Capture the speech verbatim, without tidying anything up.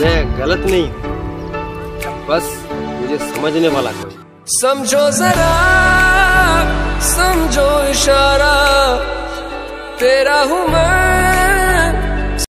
मैं गलत नहीं हूँ, बस मुझे समझने वाला कोई। समझो जरा, समझो इशारा।